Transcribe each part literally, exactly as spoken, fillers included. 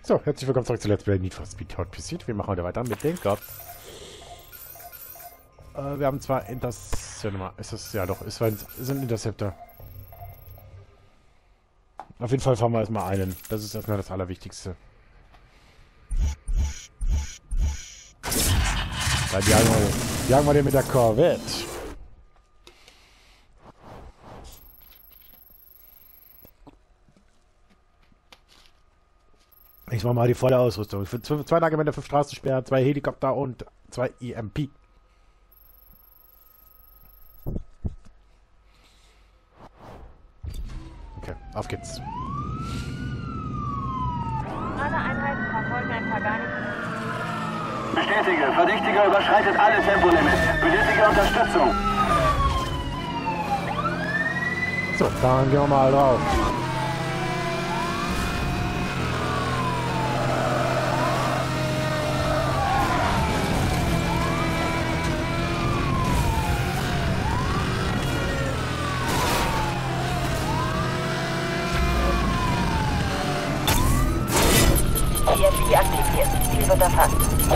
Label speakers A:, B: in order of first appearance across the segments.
A: So, herzlich willkommen zurück zu Let's Play Need for Speed Hot Pursuit. Wir machen heute weiter mit den Cops. Äh, wir haben zwar Interceptor. Ist das? Ja doch, ist ein Interceptor. Auf jeden Fall fahren wir erstmal einen. Das ist erstmal das Allerwichtigste. Dann jagen wir, jagen wir den mit der Corvette. Ich mache mal die volle Ausrüstung. Für zwei Lagermänner, fünf Straßensperren, zwei Helikopter und zwei E M P. Okay, auf geht's.
B: Alle Einheiten verfolgen ein Pagani.
C: Bestätige, Verdächtiger überschreitet alle Tempolimits. Benötige Unterstützung.
A: So, dann gehen wir mal drauf.
B: E M P aktiviert. Ziel wird erfasst.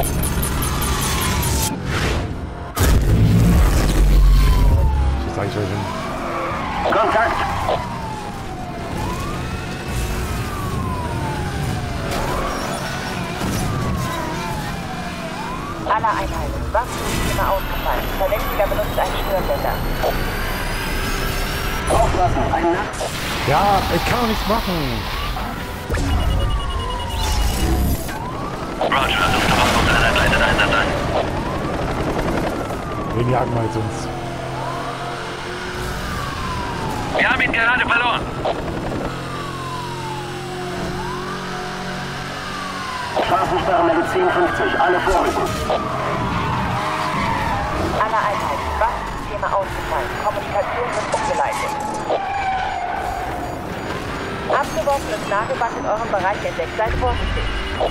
A: Das sage ich euch schon.
C: Kontakt!
B: Alle Einheiten. Waffensysteme ausgefallen. Verdächtiger benutzt einen Störsender.
C: Aufpassen, ein Nacht.
A: Ja, ich kann doch nichts machen.
D: Roger, Luftverwaltungseinheit leitet Einsatz ein.
A: Wen jagen wir jetzt uns?
D: Wir haben ihn gerade verloren.
C: Straßensperre Medizin fünfzig, alle vorrücken.
B: Alle Einheiten. Waffensysteme ausgefallen. Kommunikation wird umgeleitet. Abgeworfenes Nagelband in eurem Bereich entdeckt. Seid vorsichtig.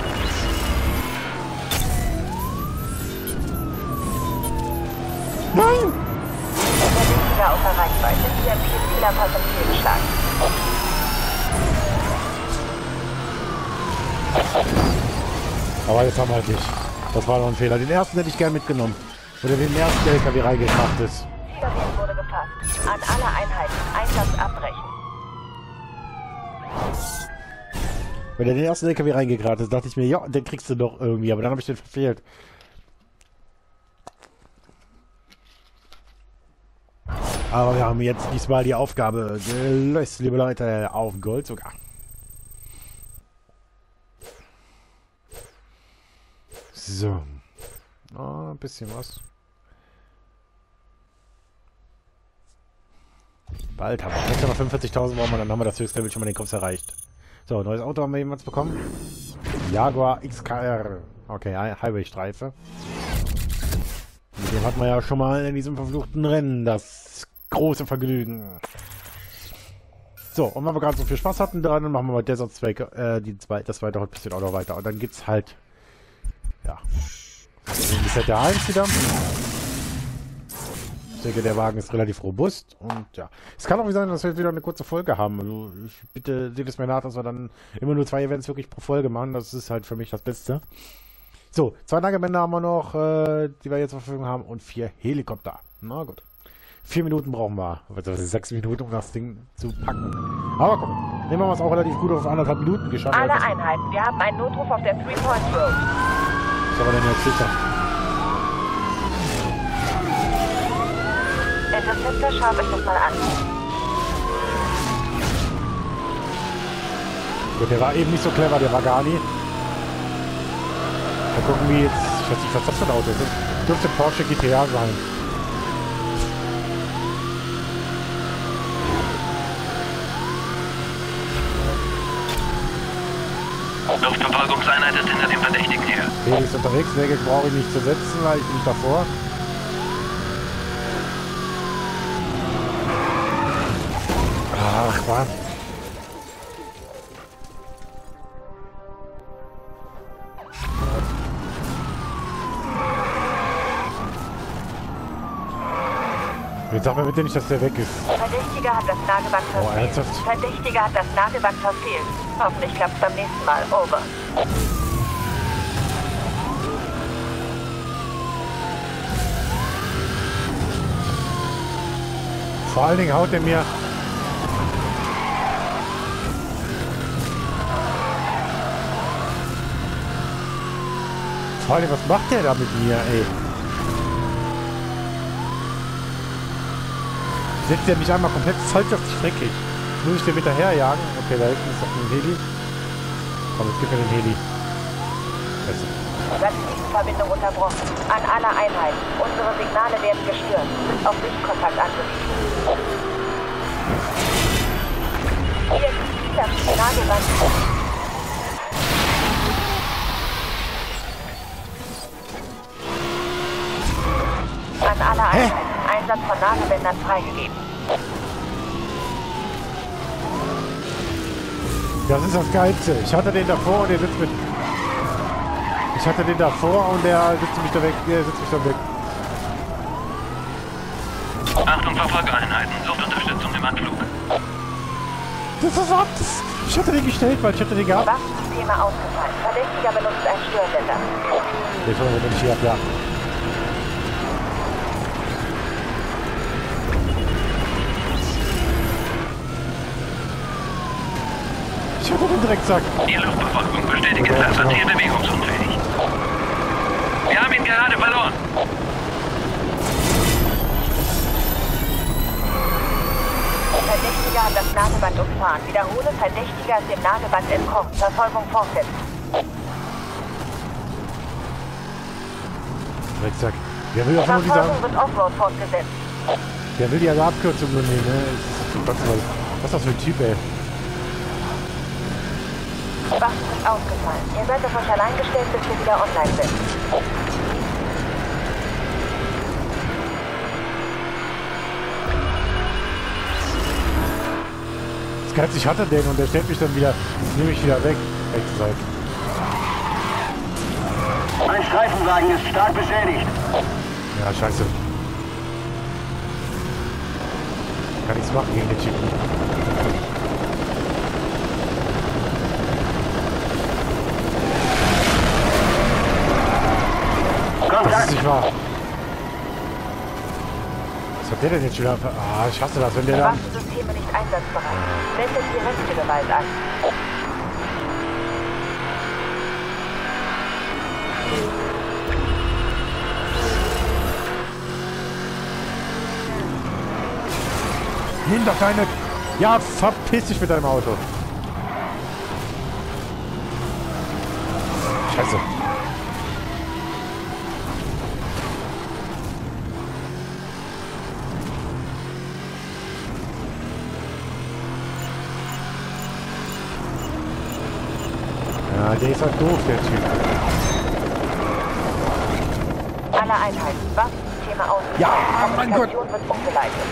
A: Nein!
B: Verdächtiger außer Reichweite. E M P Zielerpass im Fehlgeschlagen.
A: Aber jetzt haben wir halt nicht. Das war noch ein Fehler. Den ersten hätte ich gern mitgenommen. Oder den ersten, der L K W reingekracht ist.
B: Zielgebiet wurde gefasst. An alle Einheiten. Einsatz abbrechen.
A: Wenn er den ersten L K W reingekracht ist, dachte ich mir, ja, den kriegst du doch irgendwie. Aber dann habe ich den verfehlt. Aber wir haben jetzt diesmal die Aufgabe gelöst, liebe Leute, auf Gold sogar. So. Oh, ein bisschen was. Bald haben wir. sechshundertfünfundvierzigtausend brauchen wir, dann haben wir das höchste Level schon mal den Kopf erreicht. So, neues Auto haben wir jemals bekommen. Jaguar X K R. Okay, Highway-Streife. Den hatten wir ja schon mal in diesem verfluchten Rennen. Das große Vergnügen. So, und wenn wir gerade so viel Spaß hatten dran, dann machen wir mal Desert Strike, äh, die zwei, das zweite Hot Pursuit auch noch weiter. Und dann gibt's halt, ja, die Set eins wieder. Ich denke, der Wagen ist relativ robust. Und ja, es kann auch sein, dass wir wieder eine kurze Folge haben. Also ich bitte, seht es mir nach, dass wir dann immer nur zwei Events wirklich pro Folge machen. Das ist halt für mich das Beste. So, zwei Lagermänner haben wir noch, äh, die wir jetzt zur Verfügung haben. Und vier Helikopter. Na gut. Vier Minuten brauchen wir. Also sechs Minuten, um das Ding zu packen. Aber komm, nehmen wir es auch relativ gut auf anderthalb Minuten geschafft.
B: Alle Einheiten. Wir haben einen Notruf auf der Three Point Road.
A: Was aber denn jetzt sicher?
B: Interceptor, schaut euch das mal an.
A: Gut, der war eben nicht so clever, der war gar nie. Mal gucken, wie jetzt. Ich weiß nicht, was das für ein Auto ist. Das dürfte Porsche G T A sein.
D: Luftverfolgungseinheit ist hinter dem Verdächtigen her.
A: Felix ist unterwegs, Nägel brauche ich nicht zu setzen, weil ich bin nicht davor. Ach, was? Jetzt sag mir bitte nicht, dass der weg ist.
B: Verdächtiger hat das Nagelband
A: Oh,
B: verfehlt.
A: ernsthaft?
B: Verdächtiger hat das Nagelband verfehlt. Hoffentlich klappt es beim nächsten Mal. Over.
A: Vor allen Dingen haut er mir... Vor allen Dingen, was macht der da mit mir, ey? Setzt er mich einmal komplett falsch auf die Strecke. Jetzt muss ich den hinterherjagen. Okay, da hinten ist noch ein Heli. Komm, jetzt gib mir den Heli.
B: Satellitenverbindung unterbrochen. An aller Einheiten. Unsere Signale werden gestört. Auf Sichtkontakt angewiesen. Hier ist das Signalgewand. An aller Einheiten. Einsatz von Nadelbändern freigegeben.
A: Das ist das Geilste. Ich hatte den davor und der sitzt mit... Ich hatte den davor und der sitzt mich da weg. Der sitzt mich da weg.
D: Achtung, Verfolgereinheiten. Luftunterstützung im Anflug.
A: Das ist ab. Ich hatte den gestellt, weil ich hatte den gehabt.
B: Waffensysteme ausgefallen. Verdächtiger benutzt ein Störsender.
A: Der ist aber nicht hier, ja. Ich hatte den Drecksack.
D: Die Luftverfolgung bestätigt Infanterie bewegungsunfähig. Wir haben ihn gerade verloren.
B: Verdächtiger hat das Nadelband umfahren. Wiederhole, Verdächtiger ist dem Nadelband entkommen. Verfolgung fortsetzen.
A: Drecksack. Der will einfach nur diese...
B: Verfolgung wird Offroad fortgesetzt.
A: Der will die alle Abkürzung nur nehmen, ne? Was ist das für ein Typ, ey?
B: Waffen sind ausgefallen. Ihr seid auf euch allein gestellt, bis wir wieder online sind.
A: Das Geilste, ich hatte den und der stellt mich dann wieder, nehme ich wieder weg. Rechte Seite.
C: Ein Streifenwagen ist stark beschädigt.
A: Ja, scheiße. Kann nichts machen gegen den Typen. Das ist nicht wahr. Was hat der denn jetzt schon wieder? Ah, ich hasse das, wenn der dann...
B: Waffensysteme nicht einsatzbereit. Wendet die rechte Gewalt an.
A: Nimm doch deine... Ja, verpiss dich mit deinem Auto. Scheiße. Ja, der ist halt doof, der Typ.
B: Alle Einheiten. Waffensysteme ausgefallen.
A: Ja, mein Gott.
B: Kommunikation wird umgeleitet.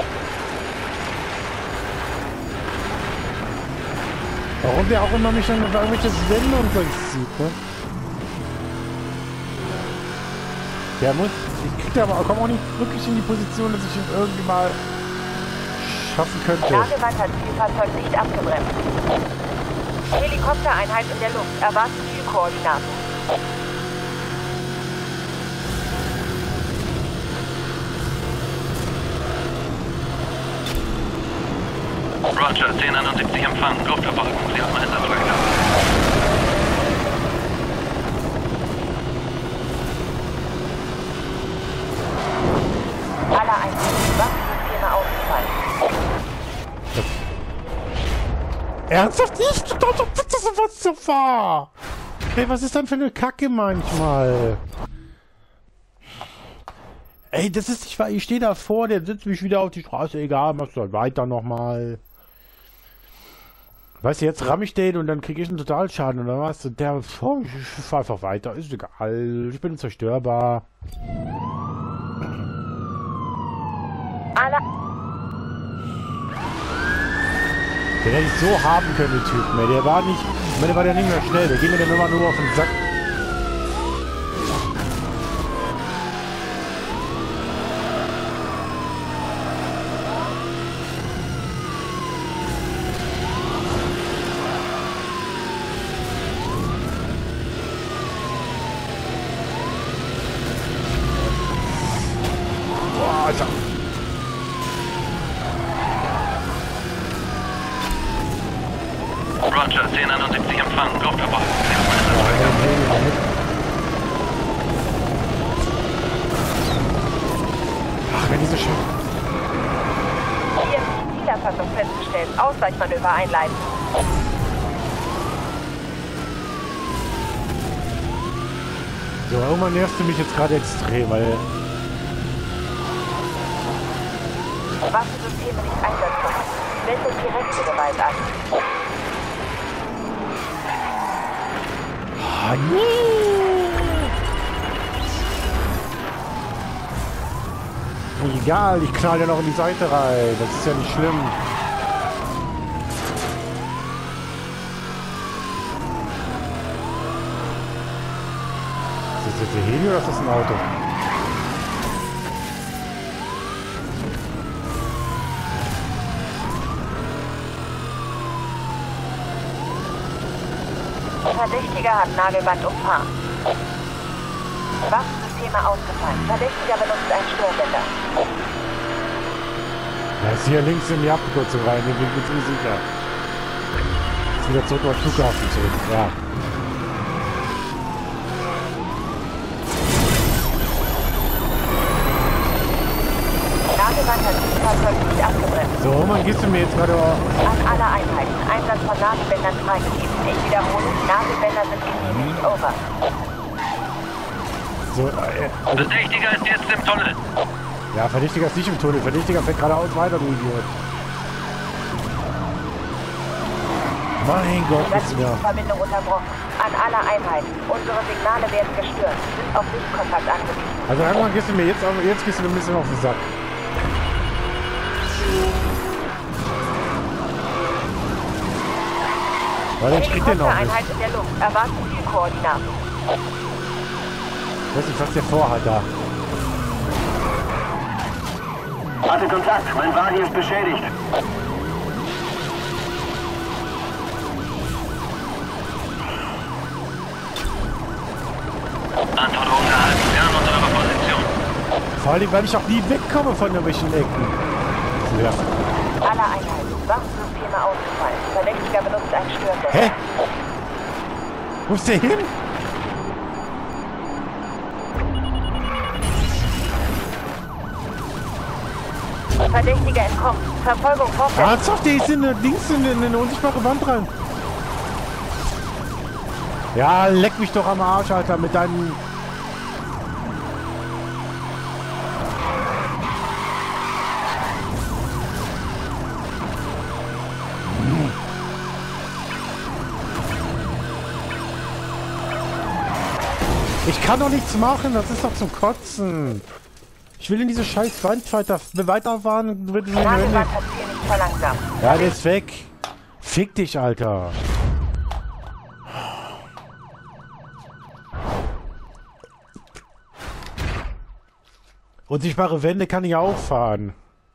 A: Warum der auch immer mich dann über irgendwelche Sendungen sieht, ne? Der muss... Ich krieg aber komme auch nicht wirklich in die Position, dass ich ihn irgendwie mal schaffen könnte.
B: Nagelwand hat Zielfahrzeug nicht abgebremst. Helikoptereinheit in der Luft. Erwarten Zielkoordinaten.
D: Roger, zehn einundsiebzig empfangen. Luftverfolgung. Sie haben Einsatzfreigabe.
B: Alle Einheiten. Waffensysteme ausgefallen.
A: Ernsthaft nicht? Das ist sowas so wahr. Ey, was ist dann für eine Kacke manchmal? Ey, das ist nicht wahr. Ich stehe davor, der sitzt mich wieder auf die Straße. Egal, machst du halt weiter nochmal. Weißt du, jetzt ramm ich den und dann kriege ich einen Totalschaden. Und dann weißt du, der, oh, ich fahr einfach weiter. Ist egal. Ich bin zerstörbar.
B: Alle...
A: Den hätte ich so haben können, den Typen, ey. Der war nicht... Ich meine, der war ja nicht mehr schnell. Der ging mir dann immer nur auf den Sack. Alter.
D: Roger, zehn einundsiebzig empfangen. Luftverbot.
A: Ach, wenn diese Schiff...
B: Hier Zielerfassung festgestellt. Ausweichmanöver einleiten.
A: So, irgendwann nervst du mich jetzt gerade extrem, weil...
B: Waffensysteme nicht einsatzbereit. Wendet die rechte Gewalt an.
A: Ah, nee. Egal, ich knall ja noch in die Seite rein. Das ist ja nicht schlimm. Ist das jetzt ein Heli oder ist das ein Auto?
B: Verdächtiger hat Nagelband umfahren. Waffensysteme ausgefallen. Verdächtiger benutzt einen Störsender.
A: Da ist hier links in die Abkürzung rein. Ich bin mir ziemlich sicher. Ist wieder zurück auf den Flughafen zurück. Ja.
B: Nagelband hat das Fahrzeug nicht abgebremst.
A: So, man gehst du mir jetzt gerade...
B: An alle Einheiten. Einsatz von Nagelbändern freigegeben. Ich wiederhole, Nagelbänder sind genehmigt. Over.
A: So, äh, also,
D: Verdächtiger ist jetzt im Tunnel.
A: ja, Verdächtiger ist nicht im Tunnel. Verdächtiger fährt geradeaus weiter, du Idiot. Mein Gott, ist mir...
B: Verbindung unterbrochen. An alle Einheiten. Unsere Signale werden gestört. Sind auf Sichtkontakt angewiesen.
A: Also irgendwann gehst du mir jetzt, auf- jetzt gehst du mir ein bisschen auf den Sack. Weil ich krieg den noch nicht.
B: Helikoptereinheit in der Luft. Erwarten Zielkoordinaten.
A: Ich weiß nicht, was der vorhat da.
C: Hatte Kontakt. Mein Wagen ist beschädigt.
D: Anforderungen erhalten. Wir haben unsere Position.
A: Vor allem, weil ich auch nie wegkomme von irgendwelchen Ecken. Ja.
B: Alle Einheiten. Waffensysteme ausgefallen. Verdächtiger benutzt einen Störsender.
A: Hä? Wo ist der hin?
B: Verdächtiger entkommen. Verfolgung vorwärts.
A: Ernsthaft, der ist in eine, links in eine, in eine unsichtbare Wand rein. Ja, leck mich doch am Arsch, Alter, mit deinen... Ich kann doch nichts machen, das ist doch zum Kotzen. Ich will in diese scheiß Wand weiter, weiterfahren.
B: Nagelband hat hier nicht verlangsamt.
A: Ja, der ist weg. Fick dich, Alter. Unsichtbare Wände kann ich auch fahren.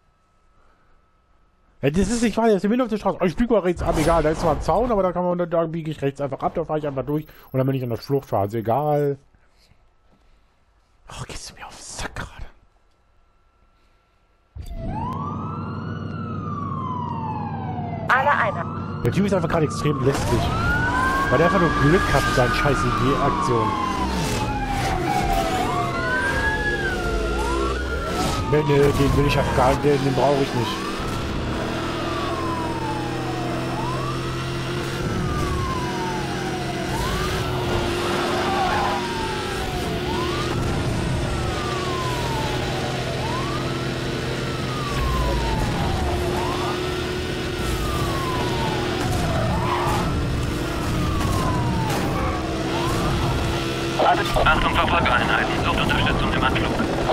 A: Ja, das ist nicht wahr, das ist mitten auf der Straße. Oh, ich biege mal rechts ab, egal. Da ist zwar ein Zaun, aber da kann man, da biege ich rechts einfach ab, da fahre ich einfach durch und dann bin ich an der Fluchtphase, egal. Ach, gehst du mir auf den Sack gerade.
B: Alle Einheiten.
A: Der Typ ist einfach gerade extrem lästig. Weil der einfach nur Glück hat mit seinen scheiß Idee-Aktionen. Nee, nee, den will ich auf gar den, den brauche ich nicht.
D: Achtung, Verfolgereinheiten. Sucht Unterstützung im Anflug.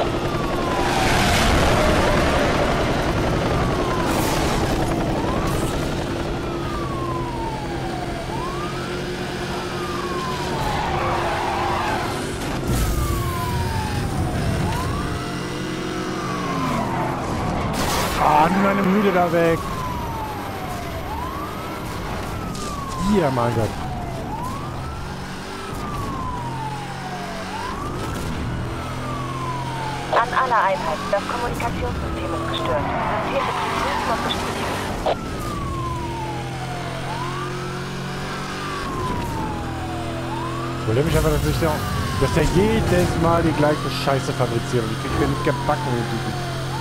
A: Ah, nimm meine Mühle da weg. Hier, mein Gott.
B: An alle Einheiten, das Kommunikationssystem ist gestört. Systembetrieb prüfen und bestätigen.
A: Ich wundere mich einfach, dass, ich der, dass der jedes Mal die gleiche Scheiße fabriziert. Ich krieg mir nicht gebacken, den Typen.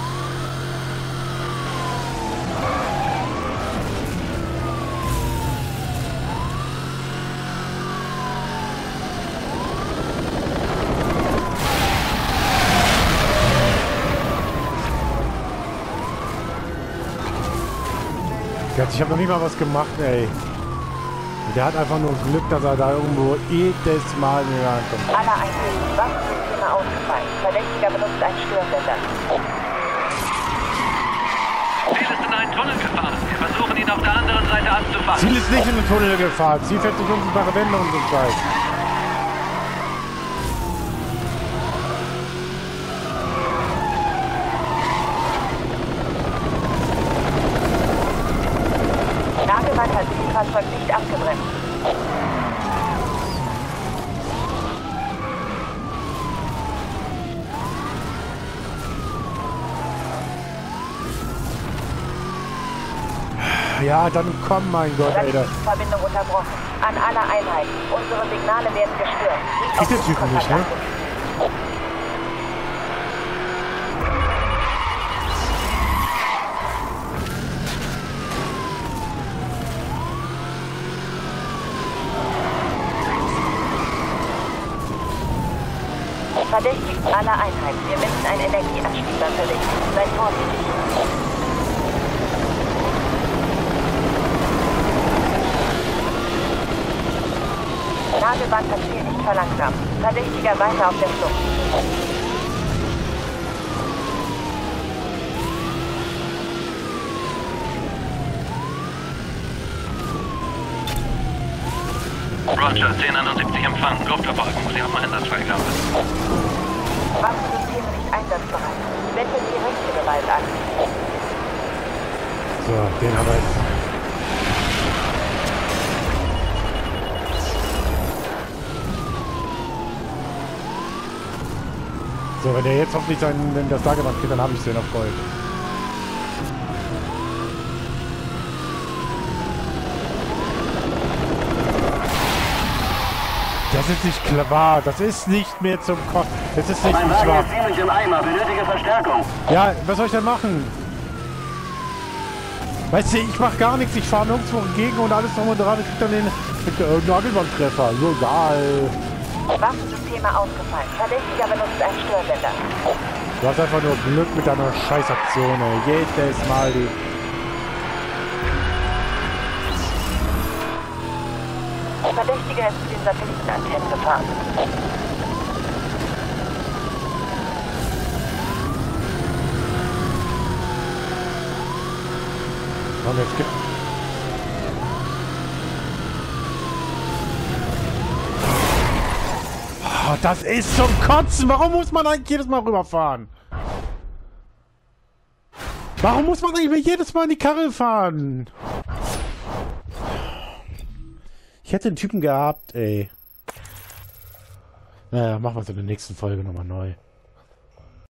A: Ich habe noch nicht mal was gemacht, ey. Der hat einfach nur Glück, dass er da irgendwo jedes Mal näher ankommt.
B: Alle Einheiten, Waffensysteme ausgefallen. Verdächtiger benutzt einen Störsender.
D: Ziel ist in einen Tunnel gefahren. Wir versuchen ihn auf der anderen Seite anzufassen.
A: Ziel ist nicht in den Tunnel gefahren. Ziel fährt durch unsere Wände und so Scheiß.
B: Nagewand hat dieses Fahrzeug nicht abgebremst.
A: Ja, dann komm, mein Gott, ey. Da.
B: Verbindung unterbrochen. An alle Einheiten. Unsere Signale werden gestört.
A: Kriegt der Typ nicht, ne?
B: Verdächtigt alle Einheiten. Wir müssen einen Energieanschließer verlegen. Seid vorsichtig. Nagewand hat Ziel nicht verlangsamt. Verdächtiger weiter auf der Flucht.
D: Roger, zehn einundsiebzig empfangen. Luftverbeugung. Sie haben Einsatzfreigabe.
B: Waffensysteme nicht einsatzbereit. Wendet die rechte Gewalt an.
A: So, den haben wir jetzt. So, wenn der jetzt hoffentlich sein, wenn das Lagerwand geht, dann habe ich den auf Gold. Das ist nicht klar. Das ist nicht mehr zum Kopf. Das ist nicht
C: Mein
A: wahr.
C: Wagen ist ziemlich im Eimer. Benötige Verstärkung.
A: Ja, was soll ich denn machen? Weißt du, ich mach gar nichts. Ich fahre nirgendwo entgegen und alles drum und dran. Ich krieg dann den äh, Nagelbandtreffer. So geil.
B: Waffensysteme ausgefallen. Verdächtiger benutzt einen Störsender.
A: Du hast einfach nur Glück mit deiner Scheißaktion, ey. Jedes Mal die...
B: Verdächtiger ist zu den Satellitenantennen gefahren.
A: Und jetzt gibt... Oh, das ist zum Kotzen! Warum muss man eigentlich jedes Mal rüberfahren? Warum muss man eigentlich jedes Mal in die Karre fahren? Ich hätte den Typen gehabt, ey. Naja, machen wir es in der nächsten Folge nochmal neu.